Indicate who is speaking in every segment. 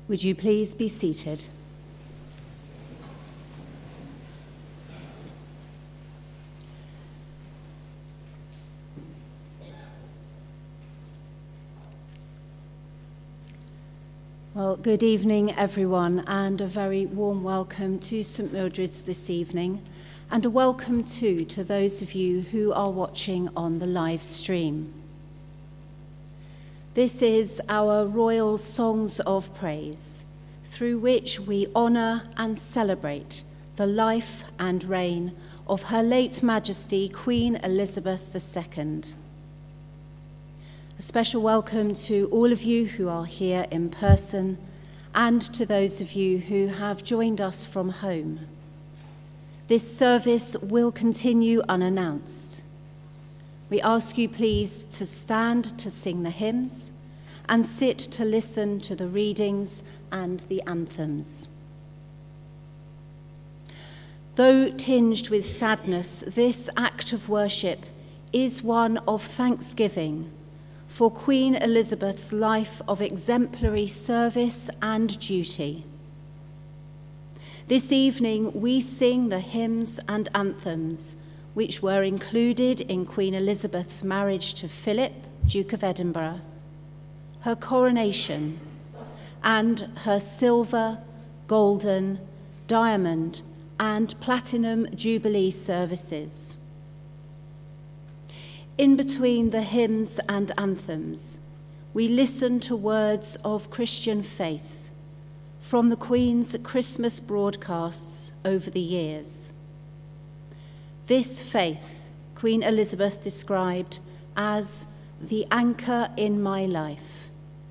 Speaker 1: Would you please be seated? Well, good evening, everyone, and a very warm welcome to St Mildred's this evening, and a welcome too to those of you who are watching on the live stream. This is our Royal Songs of Praise, through which we honour and celebrate the life and reign of Her late Majesty Queen Elizabeth II. A special welcome to all of you who are here in person and to those of you who have joined us from home. This service will continue unannounced. We ask you please to stand to sing the hymns and sit to listen to the readings and the anthems. Though tinged with sadness, this act of worship is one of thanksgiving for Queen Elizabeth's life of exemplary service and duty. This evening we sing the hymns and anthems which were included in Queen Elizabeth's marriage to Philip, Duke of Edinburgh, her coronation, and her silver, golden, diamond, and platinum jubilee services. In between the hymns and anthems, we listen to words of Christian faith from the Queen's Christmas broadcasts over the years. This faith Queen Elizabeth described as the anchor in my life.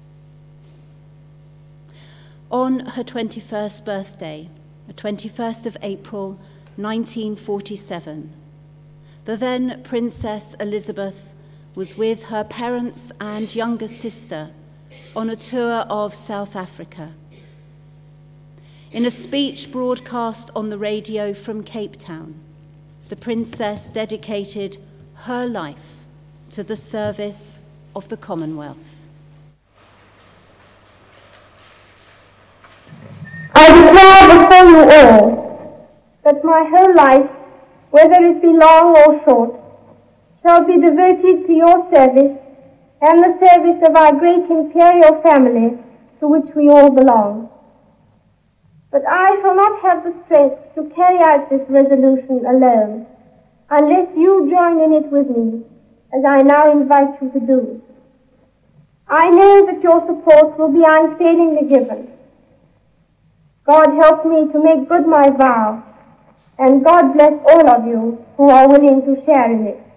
Speaker 1: On her 21st birthday, the 21st of April, 1947, the then Princess Elizabeth was with her parents and younger sister on a tour of South Africa. In a speech broadcast on the radio from Cape Town, the Princess dedicated her life to the service of the Commonwealth.
Speaker 2: I declare before you all that my whole life, whether it be long or short, shall be devoted to your service and the service of our great imperial family to which we all belong. But I shall not have the strength to carry out this resolution alone, unless you join in it with me, as I now invite you to do. I know that your support will be unfailingly given. God help me to make good my vow, and God bless all of you who are willing to share in it.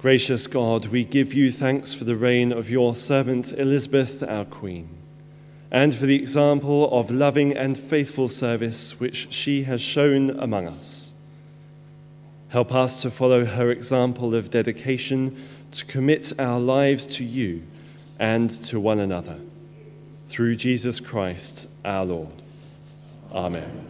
Speaker 3: Gracious God, we give you thanks for the reign of your servant Elizabeth, our Queen, and for the example of loving and faithful service which she has shown among us. Help us to follow her example of dedication, to commit our lives to you and to one another. Through Jesus Christ, our Lord. Amen.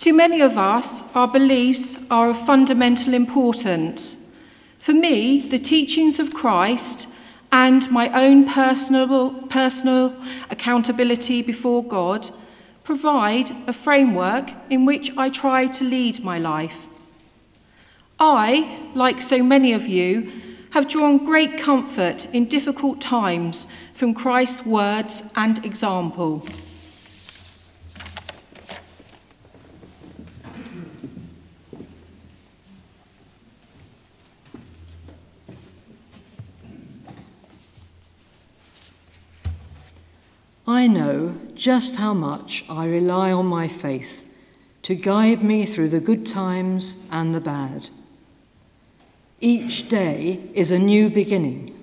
Speaker 4: To many of us, our beliefs are of fundamental importance. For me, the teachings of Christ and my own personal accountability before God provide a framework in which I try to lead my life. I, like so many of you, have drawn great comfort in difficult times from Christ's words and example.
Speaker 5: I know just how much I rely on my faith to guide me through the good times and the bad. Each day is a new beginning.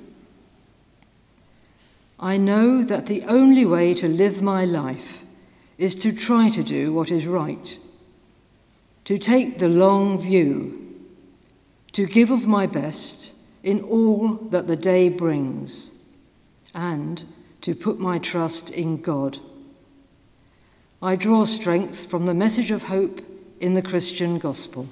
Speaker 5: I know that the only way to live my life is to try to do what is right, to take the long view, to give of my best in all that the day brings, and to put my trust in God. I draw strength from the message of hope in the Christian gospel.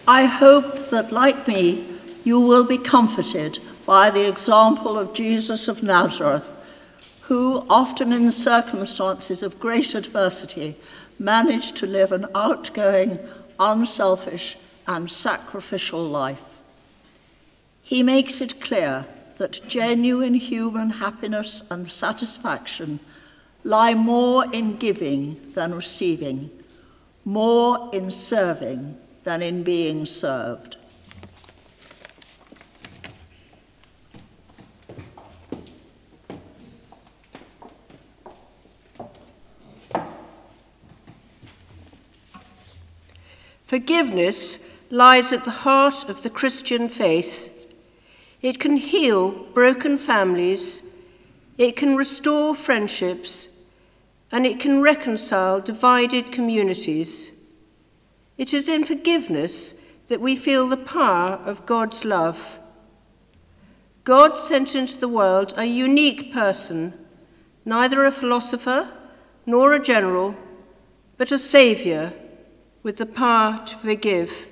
Speaker 6: I hope that, like me, you will be comforted by the example of Jesus of Nazareth, who, often in circumstances of great adversity, managed to live an outgoing, unselfish, and sacrificial life. He makes it clear that genuine human happiness and satisfaction lie more in giving than receiving, more in serving than in being served.
Speaker 7: Forgiveness lies at the heart of the Christian faith. It can heal broken families, it can restore friendships, and it can reconcile divided communities. It is in forgiveness that we feel the power of God's love. God sent into the world a unique person, neither a philosopher nor a general, but a saviour with the power to forgive.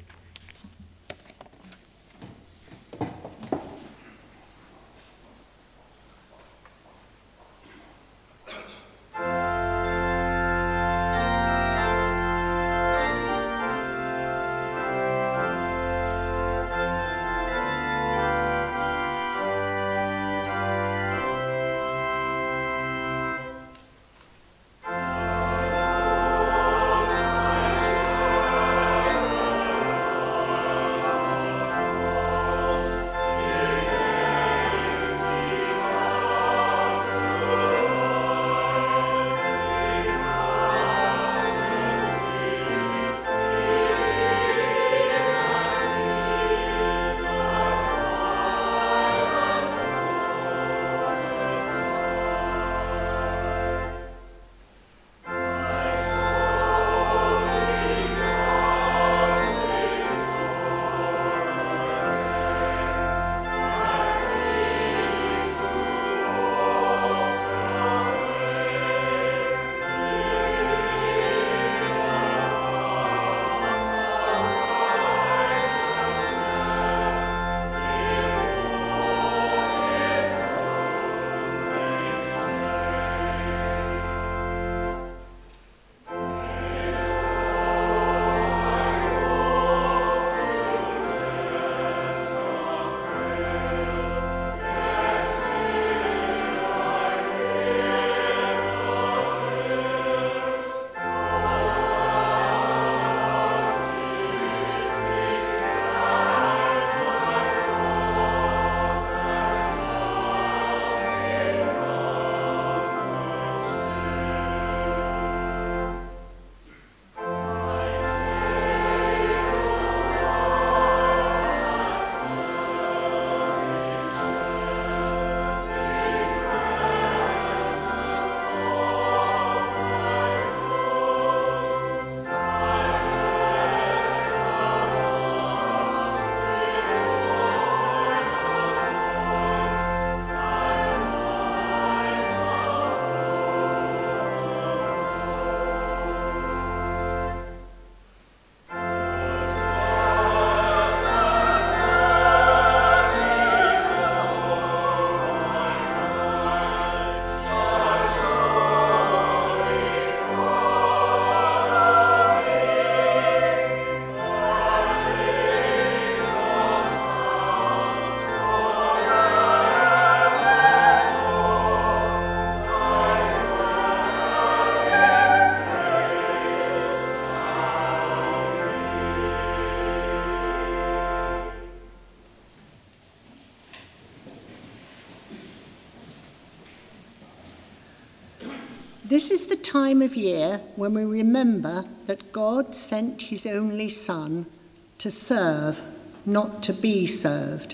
Speaker 8: This is the time of year when we remember that God sent his only Son to serve, not to be served.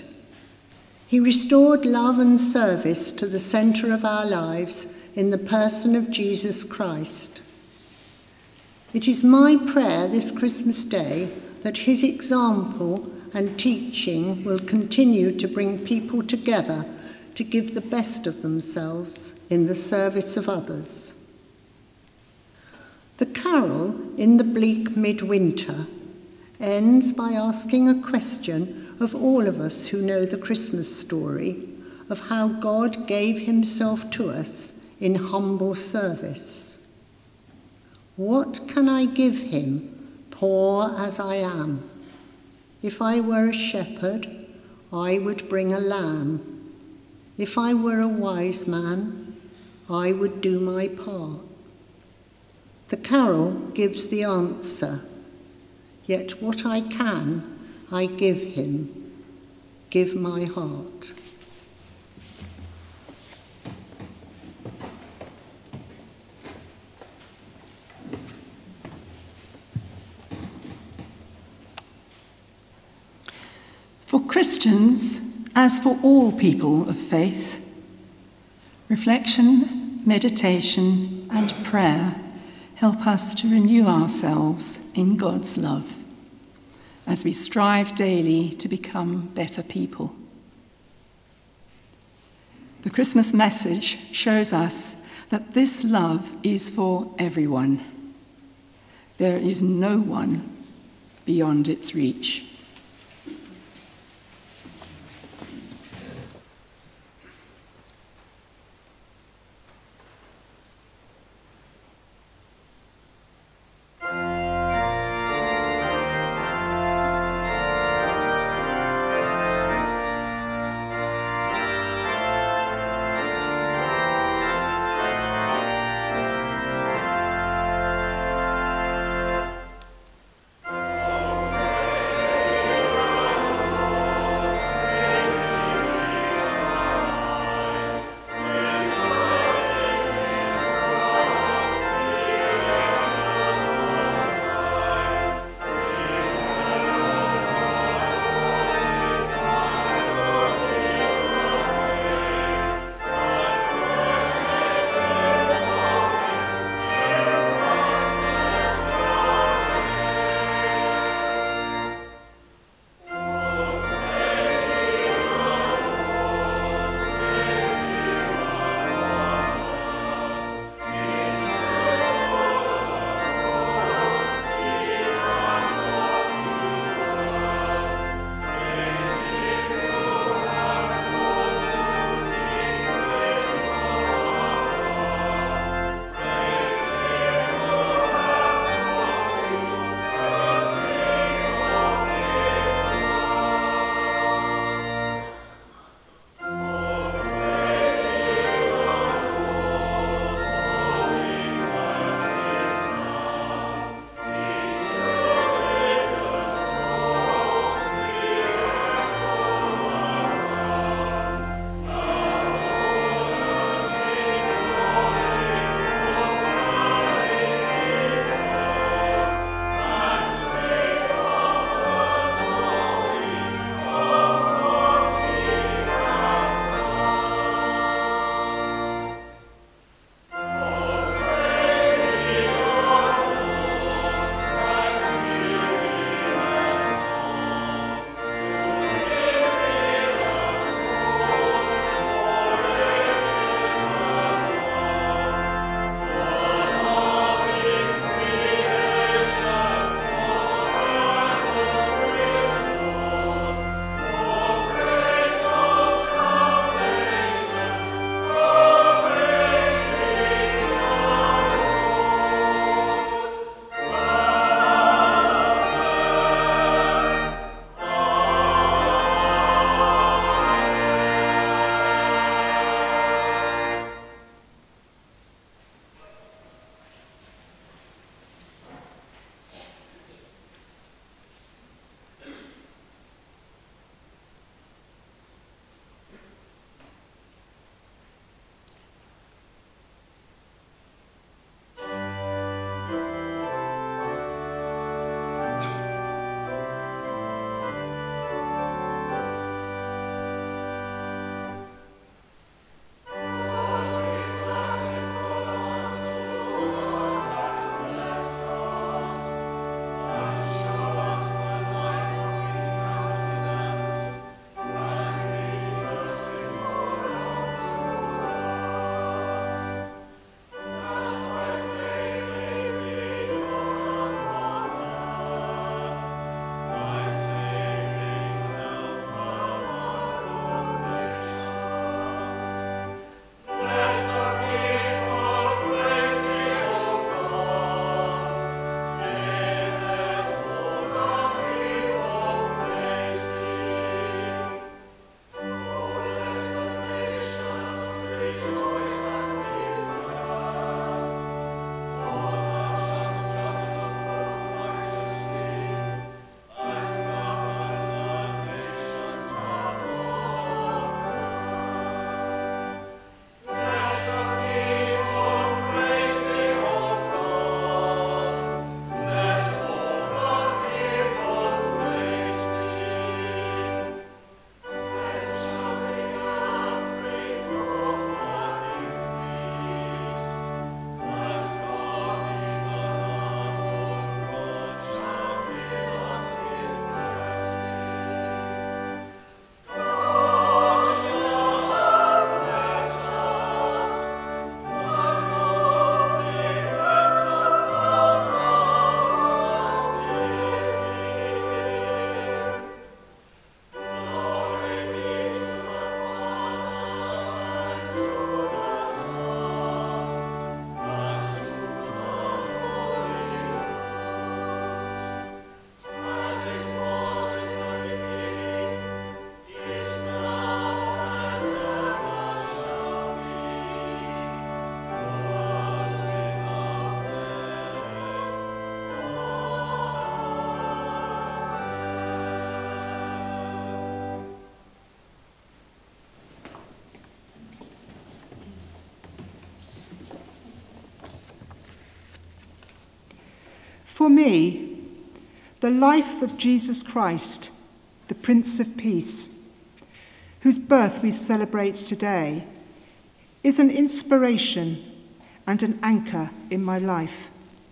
Speaker 8: He restored love and service to the centre of our lives in the person of Jesus Christ. It is my prayer this Christmas Day that his example and teaching will continue to bring people together to give the best of themselves in the service of others. The carol, In the Bleak Midwinter, ends by asking a question of all of us who know the Christmas story of how God gave himself to us in humble service. What can I give him, poor as I am? If I were a shepherd, I would bring a lamb. If I were a wise man, I would do my part. The carol gives the answer, yet what I can, I give him, give my heart.
Speaker 9: For Christians, as for all people of faith, reflection, meditation, and prayer help us to renew ourselves in God's love as we strive daily to become better people. The Christmas message shows us that this love is for everyone. There is no one beyond its reach.
Speaker 10: For me, the life of Jesus Christ, the Prince of Peace, whose birth we celebrate today, is an inspiration and an anchor in my life.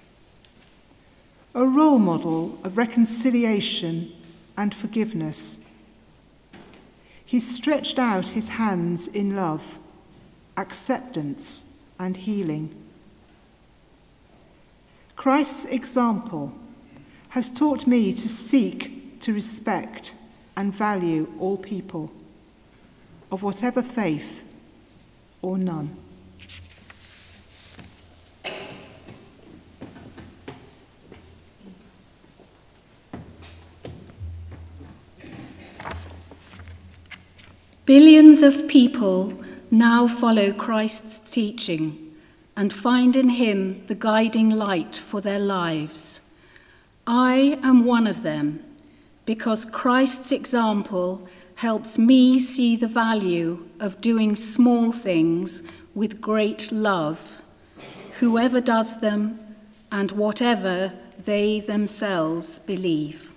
Speaker 10: A role model of reconciliation and forgiveness. He stretched out his hands in love, acceptance, and healing. Christ's example has taught me to seek to respect and value all people, of whatever faith or none.
Speaker 1: Billions of people now follow Christ's teaching and find in him the guiding light for their lives. I am one of them because Christ's example helps me see the value of doing small things with great love, whoever does them and whatever they themselves believe.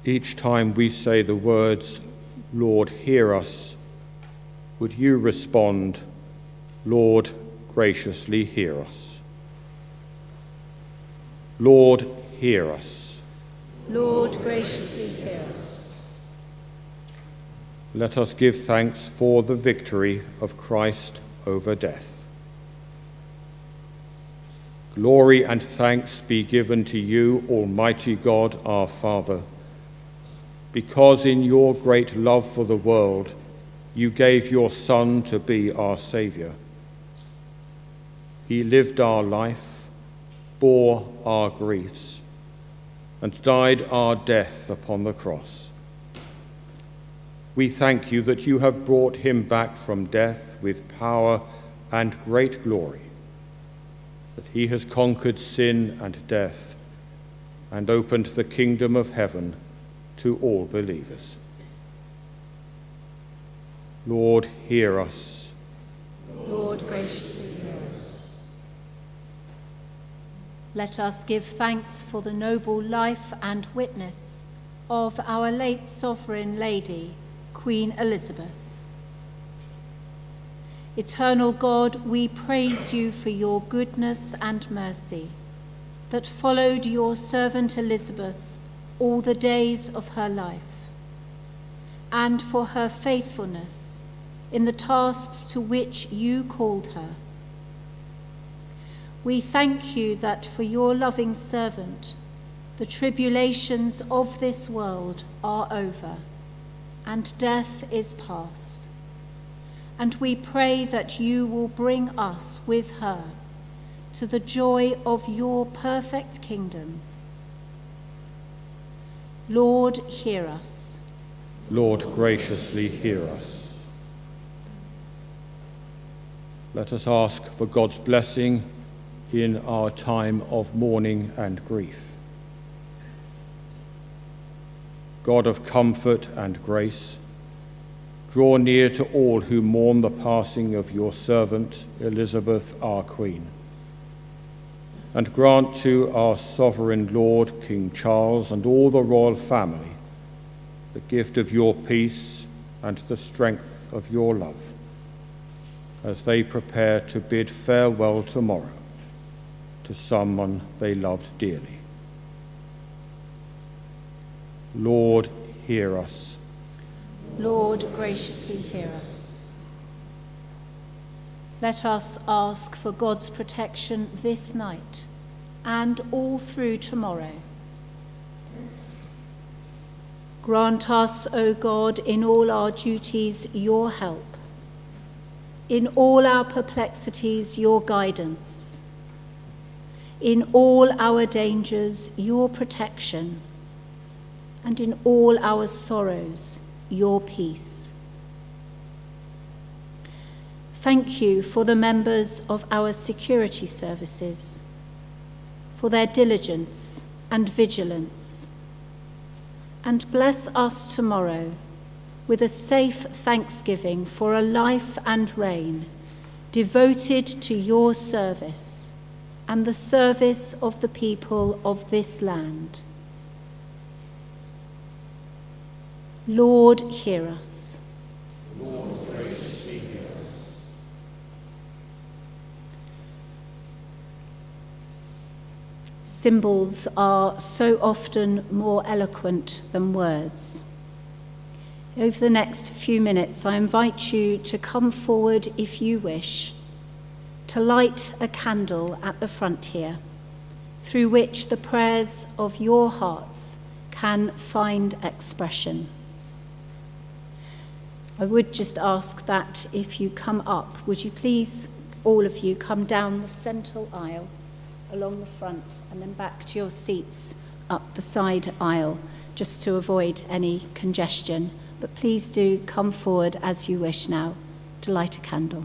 Speaker 11: each time we say the words, Lord, hear us, would you respond, Lord, graciously hear us? Lord, hear us.
Speaker 1: Lord, graciously hear us.
Speaker 11: Let us give thanks for the victory of Christ over death. Glory and thanks be given to you, Almighty God, our Father, because in your great love for the world, you gave your Son to be our Saviour. He lived our life, bore our griefs, and died our death upon the cross. We thank you that you have brought him back from death with power and great glory, that he has conquered sin and death and opened the kingdom of heaven to all believers. Lord, hear us.
Speaker 1: Lord, graciously hear us. Let us give thanks for the noble life and witness of our late sovereign lady, Queen Elizabeth. Eternal God, we praise you for your goodness and mercy that followed your servant Elizabeth all the days of her life, and for her faithfulness in the tasks to which you called her. We thank you that for your loving servant, the tribulations of this world are over, and death is past. And we pray that you will bring us with her to the joy of your perfect kingdom. Lord, hear us.
Speaker 11: Lord, graciously hear us. Let us ask for God's blessing in our time of mourning and grief. God of comfort and grace, draw near to all who mourn the passing of your servant, Elizabeth, our Queen, and grant to our sovereign Lord, King Charles, and all the royal family, the gift of your peace and the strength of your love, as they prepare to bid farewell tomorrow to someone they loved dearly. Lord, hear us.
Speaker 1: Lord, graciously hear us. Let us ask for God's protection this night and all through tomorrow. Grant us, O God, in all our duties your help, in all our perplexities your guidance, in all our dangers your protection, and in all our sorrows your peace. Thank you for the members of our security services, for their diligence and vigilance, and bless us tomorrow with a safe thanksgiving for a life and reign devoted to your service and the service of the people of this land. Lord, hear us.
Speaker 11: Lord, graciously hear us.
Speaker 1: Symbols are so often more eloquent than words. Over the next few minutes, I invite you to come forward if you wish, to light a candle at the front here, through which the prayers of your hearts can find expression. I would just ask that if you come up, would you please, all of you, come down the central aisle, along the front, and then back to your seats up the side aisle, just to avoid any congestion. But please do come forward as you wish now to light a candle.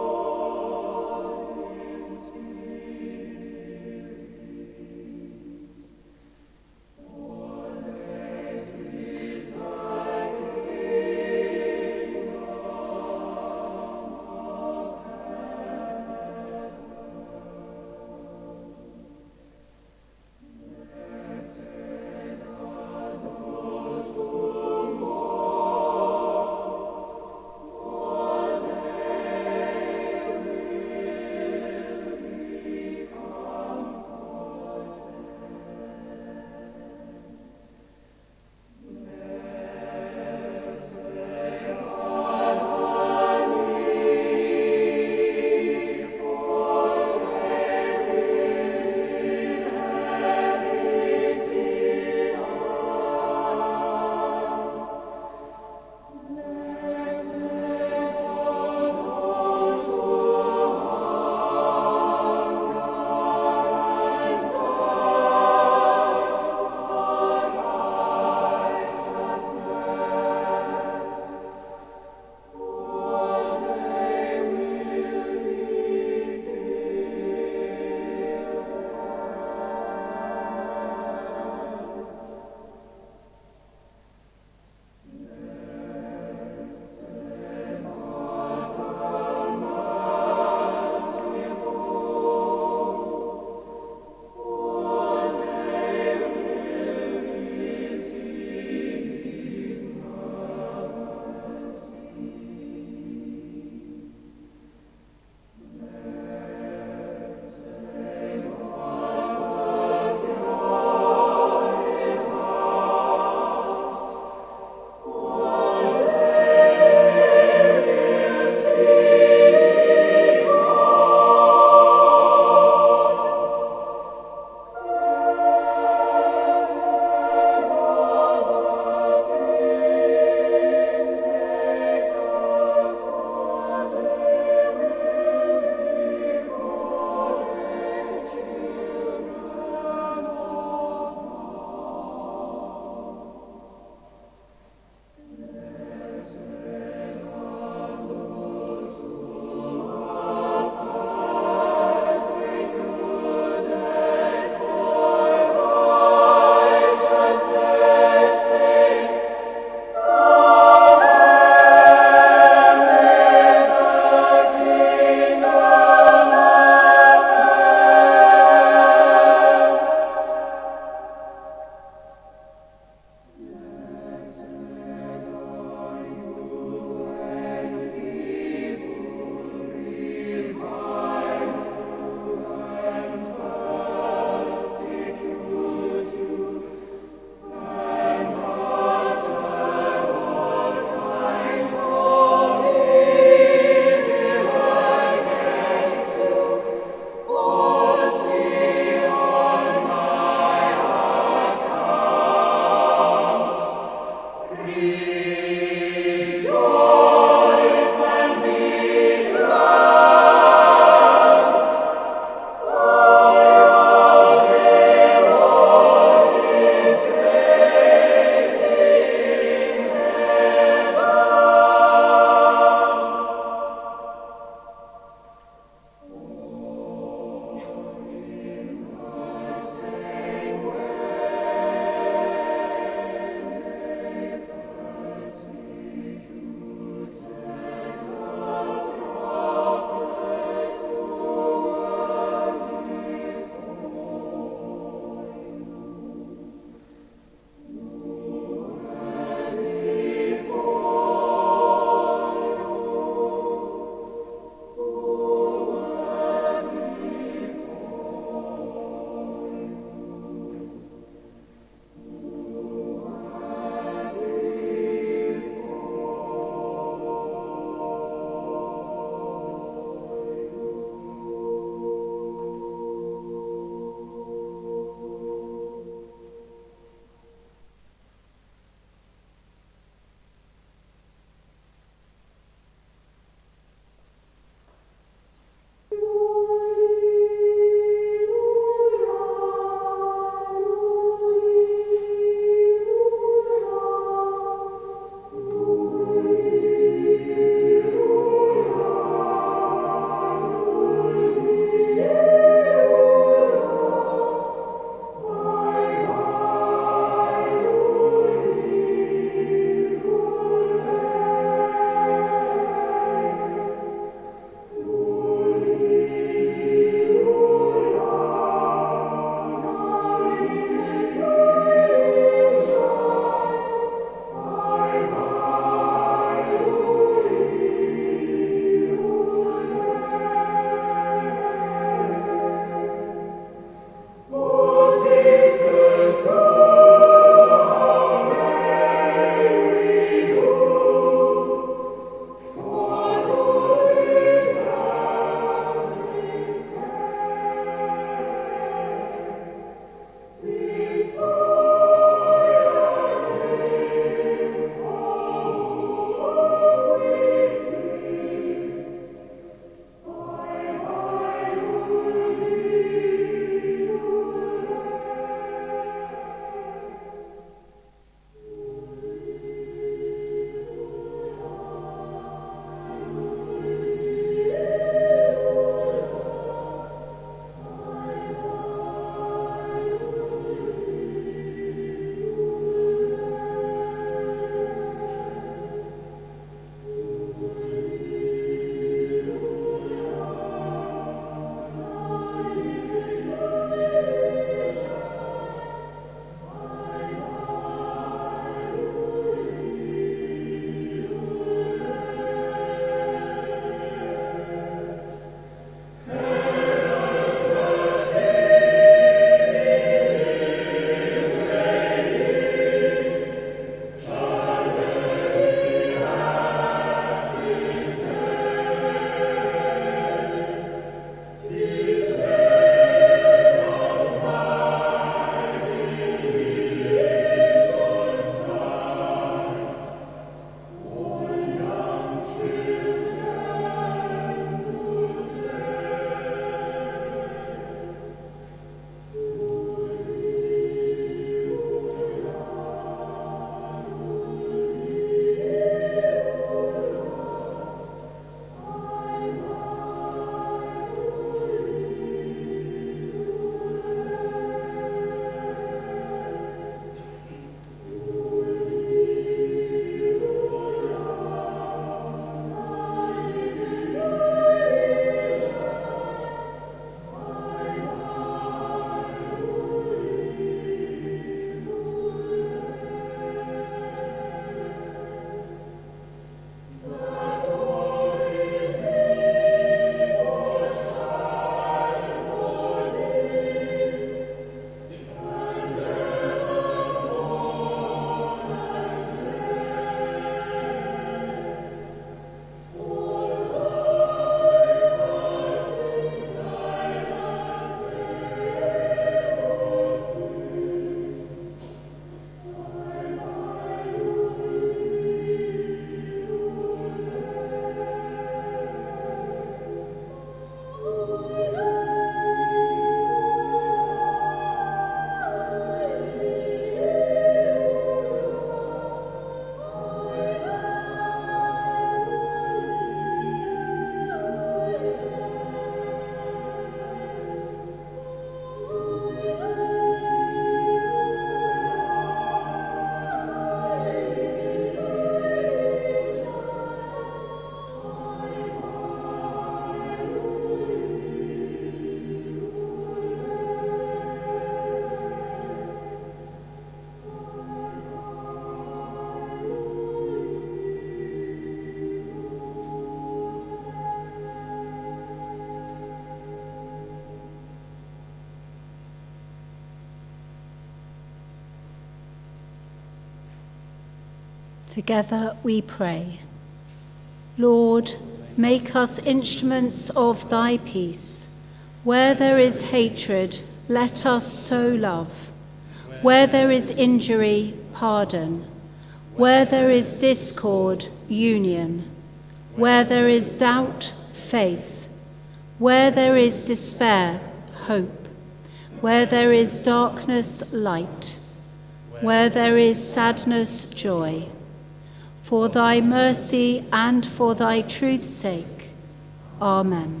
Speaker 1: Together we pray. Lord, make us instruments of thy peace. Where there is hatred, let us sow love. Where there is injury, pardon. Where there is discord, union. Where there is doubt, faith. Where there is despair, hope. Where there is darkness, light. Where there is sadness, joy. For thy mercy and for thy truth's sake. Amen.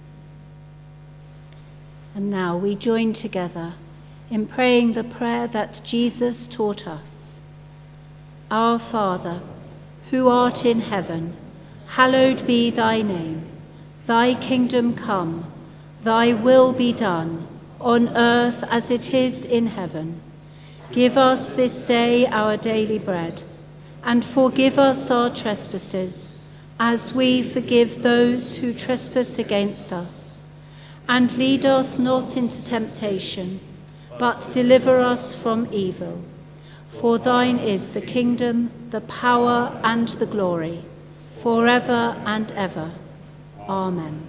Speaker 1: And now we join together in praying the prayer that Jesus taught us. Our Father, who art in heaven, hallowed be thy name. Thy kingdom come, thy will be done, on earth as it is in heaven. Give us this day our daily bread, and forgive us our trespasses, as we forgive those who trespass against us. And lead us not into temptation, but deliver us from evil. For thine is the kingdom, the power, and the glory, forever and ever. Amen.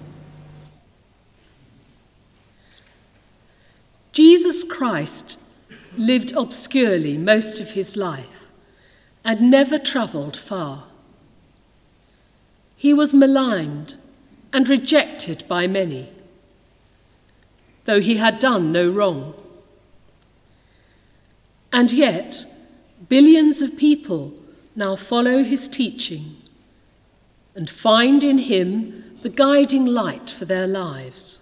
Speaker 12: Jesus Christ lived obscurely most of his life and never travelled far. He was maligned and rejected by many, though he had done no wrong. And yet, billions of people now follow his teaching and find in him the guiding light for their lives.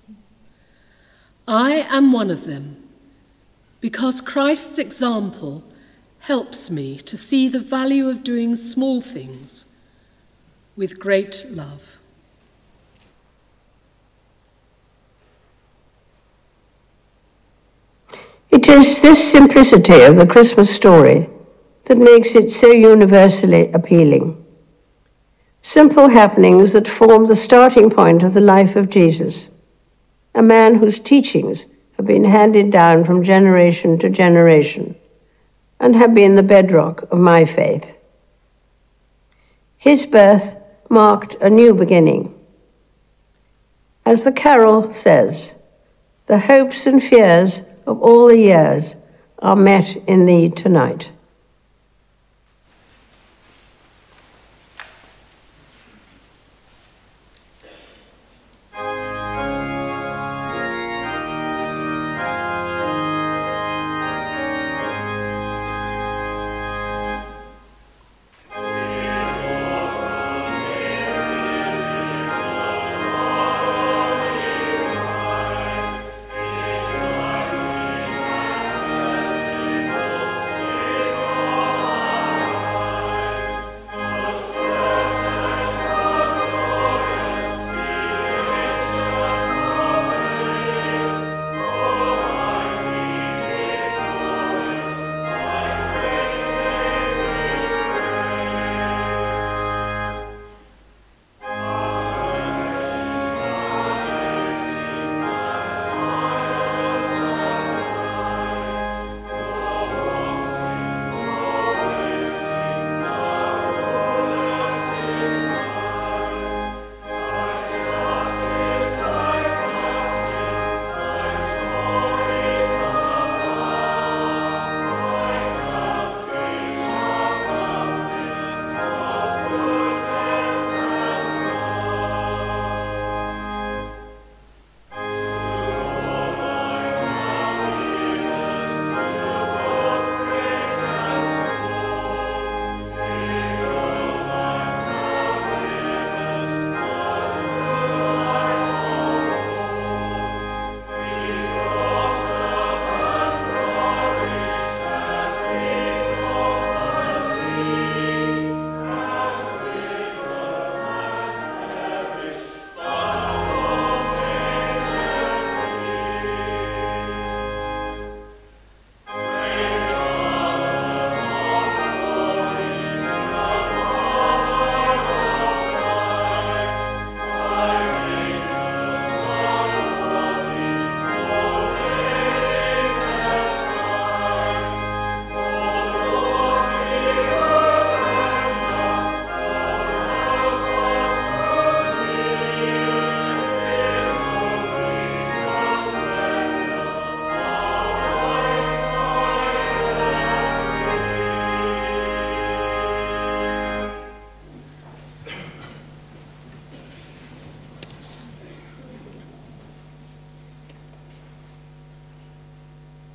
Speaker 12: I am one of them, because Christ's example helps me to see the value of doing small things with great love.
Speaker 13: It is this simplicity of the Christmas story that makes it so universally appealing. Simple happenings that form the starting point of the life of Jesus, a man whose teachings have been handed down from generation to generation and have been the bedrock of my faith. His birth marked a new beginning. As the carol says, the hopes and fears of all the years are met in thee tonight.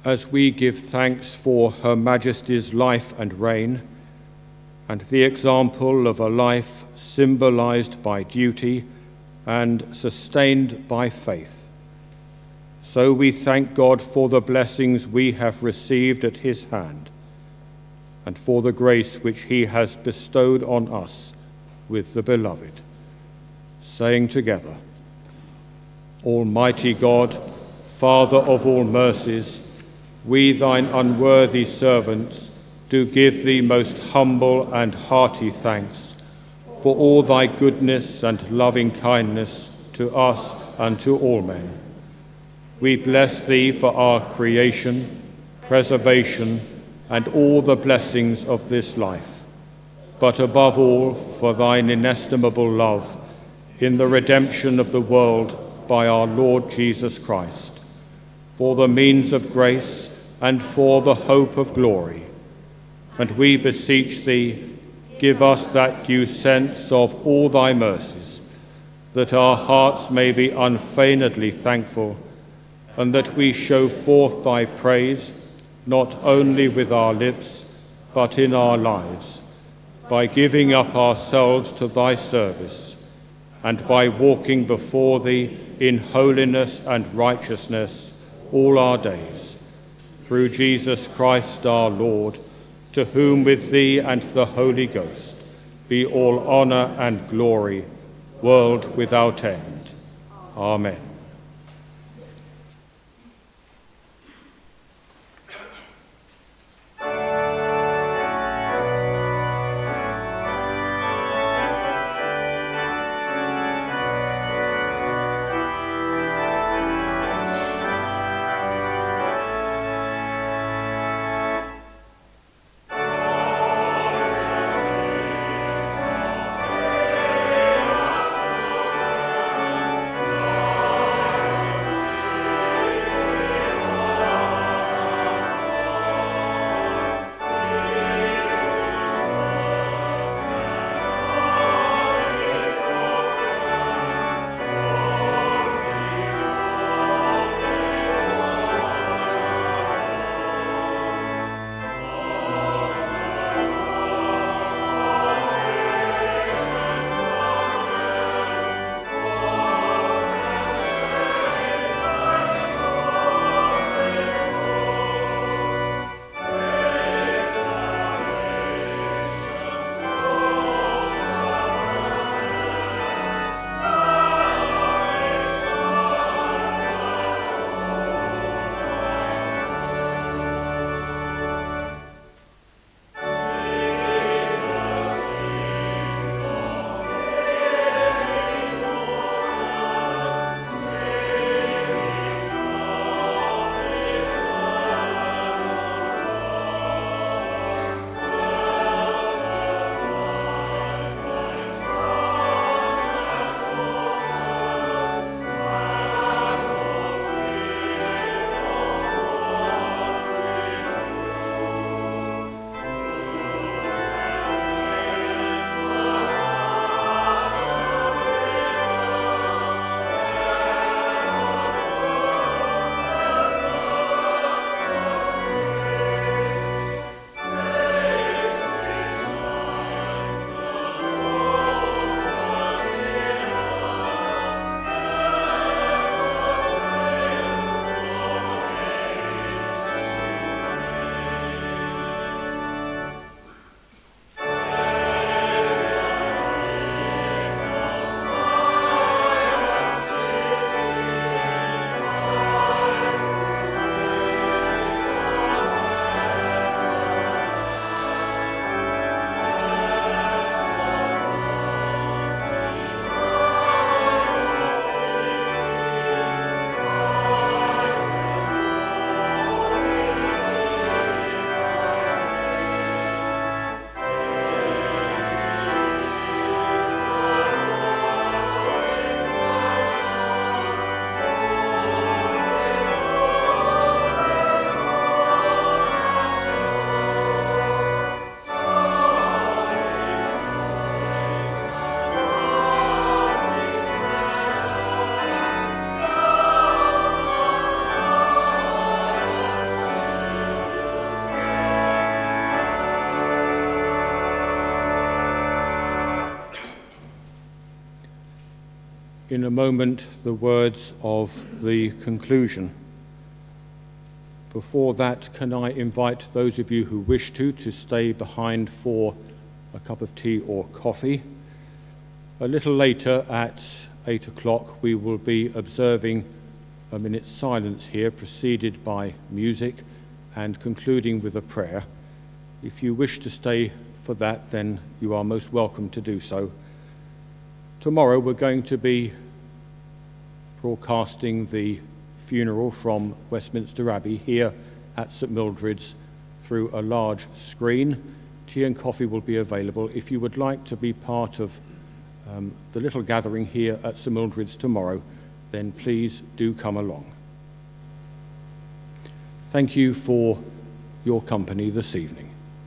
Speaker 11: as we give thanks for Her Majesty's life and reign, and the example of a life symbolized by duty and sustained by faith. So we thank God for the blessings we have received at his hand, and for the grace which he has bestowed on us with the Beloved, saying together, Almighty God, Father of all mercies, we thine unworthy servants do give thee most humble and hearty thanks for all thy goodness and loving kindness to us and to all men. We bless thee for our creation, preservation, and all the blessings of this life, but above all for thine inestimable love in the redemption of the world by our Lord Jesus Christ, for the means of grace and for the hope of glory. And we beseech thee, give us that due sense of all thy mercies, that our hearts may be unfeignedly thankful, and that we show forth thy praise, not only with our lips, but in our lives, by giving up ourselves to thy service, and by walking before thee in holiness and righteousness all our days. Through Jesus Christ our Lord, to whom with thee and the Holy Ghost be all honor and glory, world without end. Amen.
Speaker 14: Amen.
Speaker 11: in a moment the words of the conclusion. Before that, can I invite those of you who wish to stay behind for a cup of tea or coffee. A little later at 8 o'clock we will be observing a minute's silence here, preceded by music and concluding with a prayer. If you wish to stay for that, then you are most welcome to do so. Tomorrow we're going to be broadcasting the funeral from Westminster Abbey here at St Mildred's through a large screen. Tea and coffee will be available. If you would like to be part of the little gathering here at St Mildred's tomorrow, then please do come along. Thank you for your company this evening.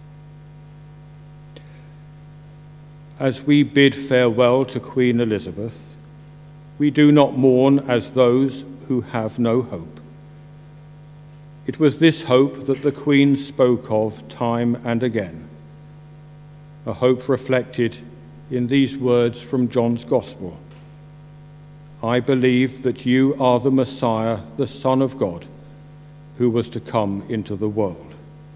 Speaker 11: As we bid farewell to Queen Elizabeth, we do not mourn as those who have no hope. It was this hope that the Queen spoke of time and again, a hope reflected in these words from John's Gospel. I believe that you are the Messiah, the Son of God, who was to come into the world.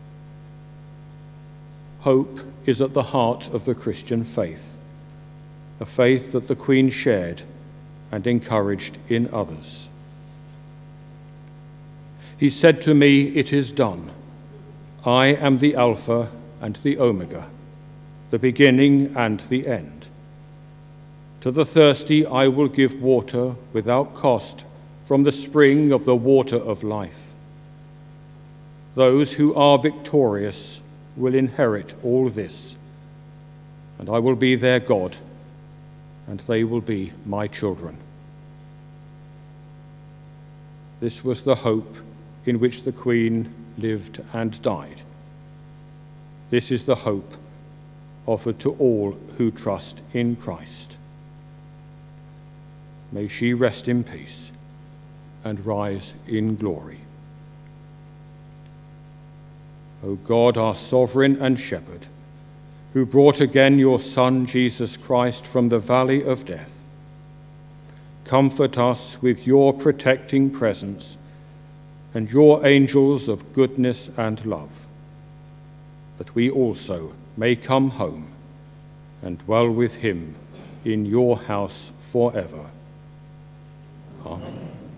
Speaker 11: Hope is at the heart of the Christian faith, a faith that the Queen shared and encouraged in others. He said to me, "It is done. I am the Alpha and the Omega, the beginning and the end. To the thirsty I will give water without cost from the spring of the water of life. Those who are victorious will inherit all this, and I will be their God, and they will be my children." This was the hope in which the Queen lived and died. This is the hope offered to all who trust in Christ. May she rest in peace and rise in glory. O God, our sovereign and shepherd, who brought again your Son, Jesus Christ, from the valley of death, comfort us with your protecting presence and your angels of goodness and love, that we also may come home and dwell with him in your house forever. Amen.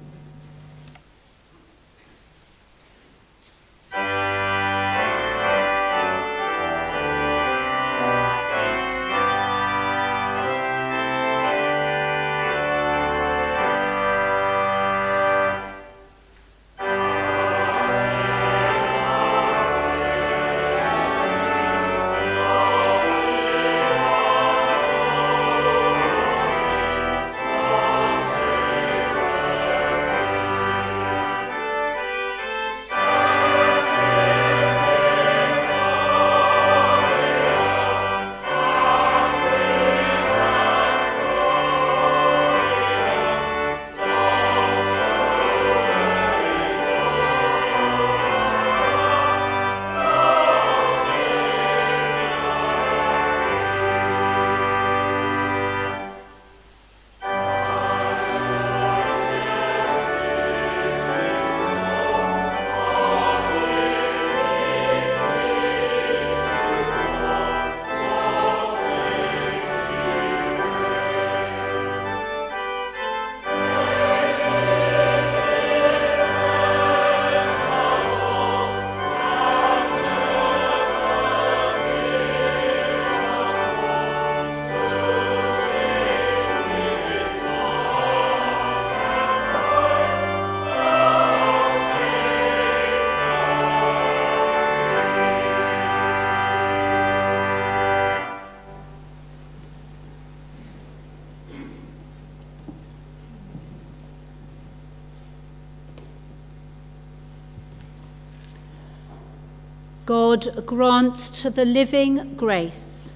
Speaker 1: God grant to the living grace,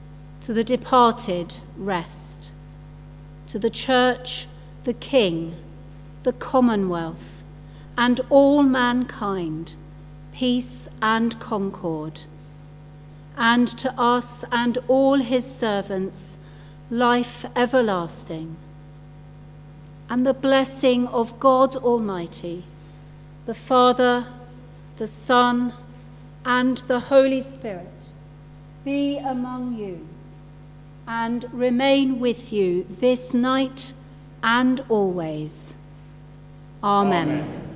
Speaker 1: to the departed rest, to the Church, the King, the Commonwealth, and all mankind, peace and concord, and to us and all his servants, life everlasting. and the blessing of God Almighty, the Father, the Son, and the Holy Spirit be among you and remain with you this night and always. Amen. Amen.